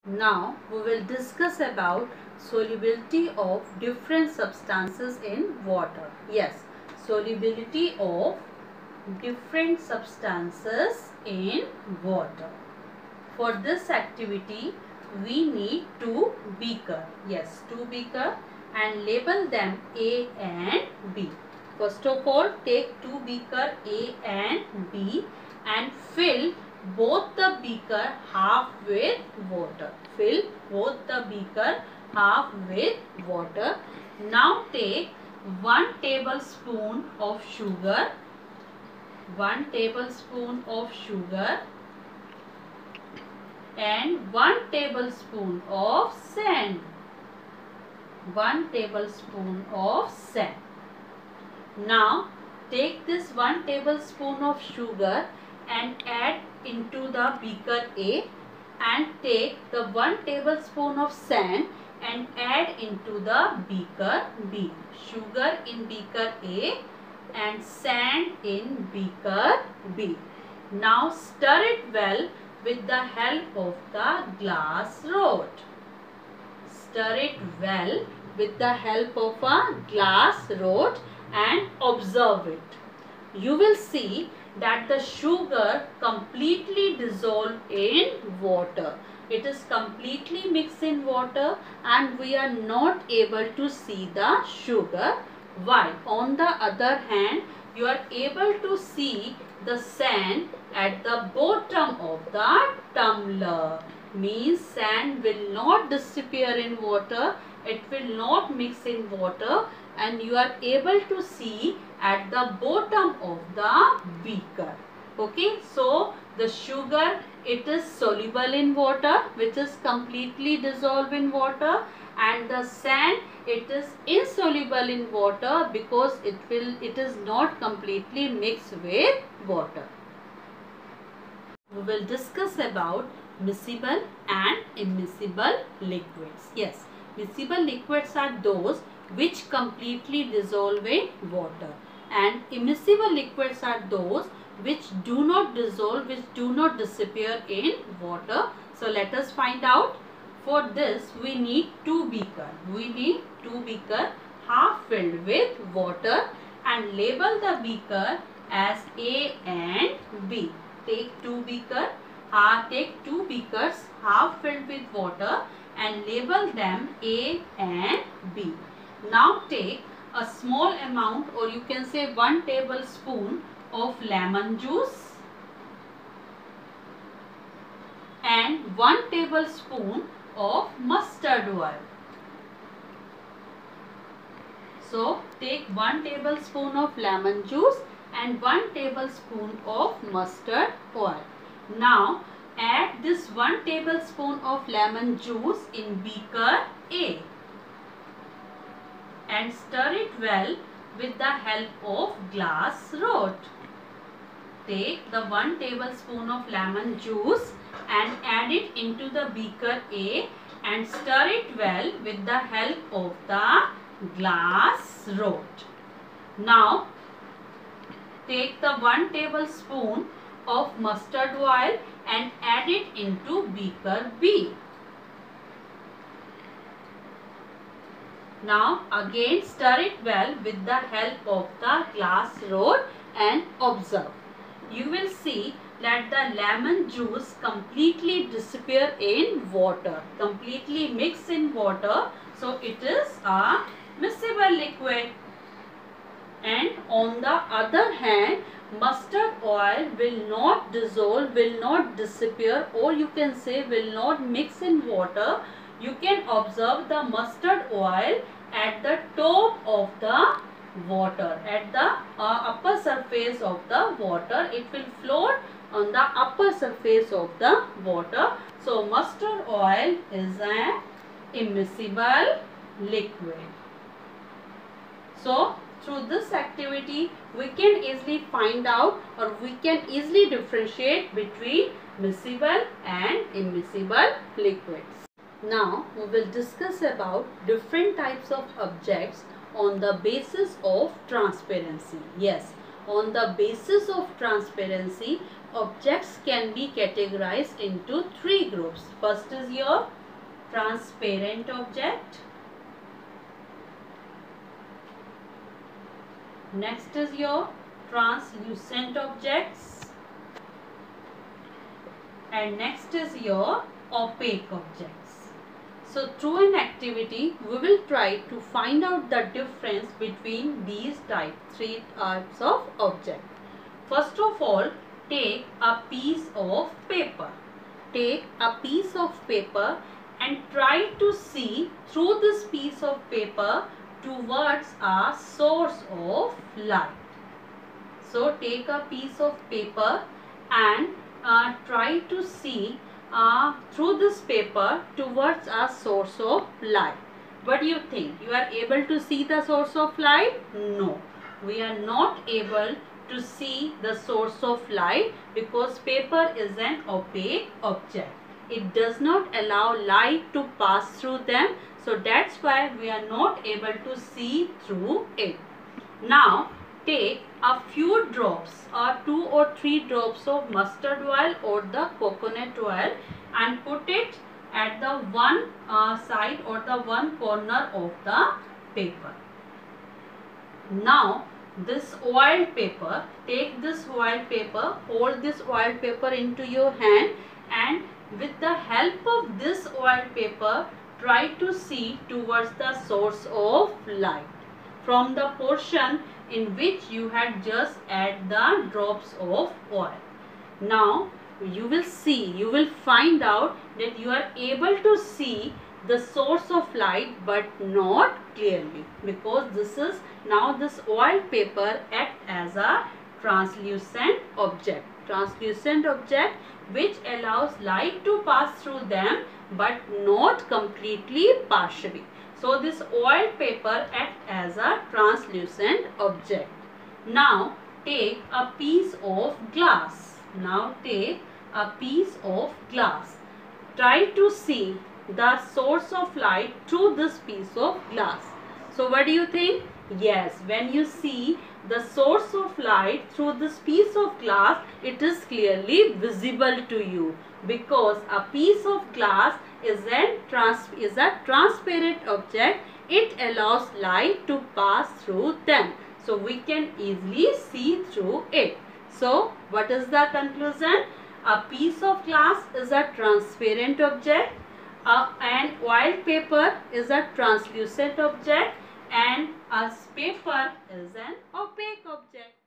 Now we will discuss about solubility of different substances in water. Yes, solubility of different substances in water. For this activity we need two beaker. Yes, two beaker and label them A and B. First of all, take two beaker A and B and fill both the beaker half with water. Fill both the beaker half with water. Now take 1 tablespoon of sugar, 1 tablespoon of sugar and 1 tablespoon of sand. 1 tablespoon of sand. Now take this 1 tablespoon of sugar and add into the beaker A and take the 1 tablespoon of sand and add into the beaker B. Sugar in beaker A and sand in beaker B. Now stir it well with the help of the glass rod. Stir it well with the help of a glass rod and observe it. You will see that the sugar completely dissolved in water. It is completely mixed in water and we are not able to see the sugar, while on the other hand you are able to see the sand at the bottom of the tumbler. Means sand will not disappear in water, it will not mix in water and you are able to see at the bottom of the beaker. Okay, so the sugar, it is soluble in water, which is completely dissolved in water, and the sand, it is insoluble in water because it is not completely mixed with water. We will discuss about miscible and immiscible liquids. Yes, miscible liquids are those which completely dissolve in water, and immiscible liquids are those which do not dissolve, which do not disappear in water. So let us find out. For this we need two beaker. We need two beaker half filled with water and label the beaker as A and B. Take two beakers half filled with water and label them A and B. Now take a small amount, or you can say 1 tablespoon of lemon juice and 1 tablespoon of mustard oil. So take 1 tablespoon of lemon juice and 1 tablespoon of mustard oil. Now add this 1 tablespoon of lemon juice in beaker A and stir it well with the help of glass rod. Take the 1 tablespoon of lemon juice and add it into the beaker A and stir it well with the help of the glass rod. Now take the 1 tablespoon of mustard oil and add it into beaker B. Now again stir it well with the help of the glass rod and observe. You will see that the lemon juice completely disappear in water, completely mix in water. So it is a miscible liquid. And on the other hand, mustard oil will not dissolve, will not disappear, or you can say will not mix in water. You can observe the mustard oil at the top of the water, at the upper surface of the water. It will float on the upper surface of the water. So mustard oil is an immiscible liquid. So through this activity we can easily find out, or we can easily differentiate between miscible and immiscible liquids. Now we will discuss about different types of objects on the basis of transparency. Yes, on the basis of transparency objects can be categorized into three groups. First is your transparent object. Next is your translucent objects. And next is your opaque objects. So through an activity, we will try to find out the difference between these three types of object. First of all, take a piece of paper. Take a piece of paper and try to see through this piece of paper towards a source of light. So take a piece of paper and try to see through this paper towards a source of light. What do you think? You are able to see the source of light? No, we are not able to see the source of light because paper is an opaque object. It does not allow light to pass through them. So that's why we are not able to see through it. Now take a few drops or 2 or 3 drops of mustard oil or the coconut oil and put it at the one side or the one corner of the paper. Now this oil paper, take this oil paper, hold this oil paper into your hand and with the help of this oil paper try to see towards the source of light from the portion in which you had just add the drops of oil. Now you will see, you will find out that you are able to see the source of light but not clearly because this oil paper act as a translucent object. Translucent object which allows light to pass through them but not completely partially. So this oil paper acts as a translucent object. Now take a piece of glass. Now take a piece of glass. Try to see the source of light through this piece of glass. So what do you think? Yes, when you see the source of light through this piece of glass, it is clearly visible to you because a piece of glass is a transparent object. It allows light to pass through them. So we can easily see through it. So what is the conclusion? A piece of glass is a transparent object. An oil paper is a translucent object and a paper is an opaque object.